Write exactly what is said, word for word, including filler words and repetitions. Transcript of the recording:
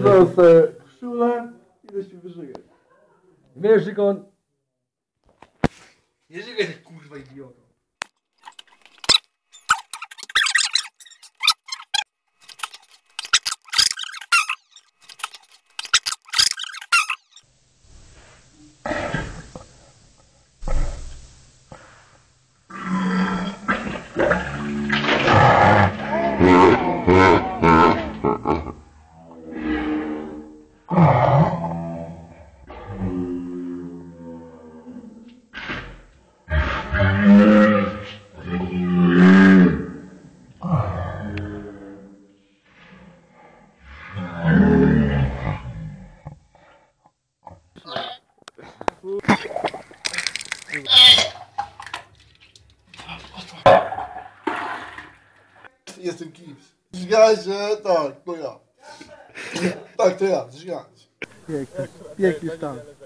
Teraz sobie koszulę i idę się wyżygać. Wiesz, Żykon? Nie żygaj tak, kurwa, idioto. Jestem kimś. Zgadzaj się, tak, to ja. Tak, to ja, zgadzaj się. Piękny, piękny stan.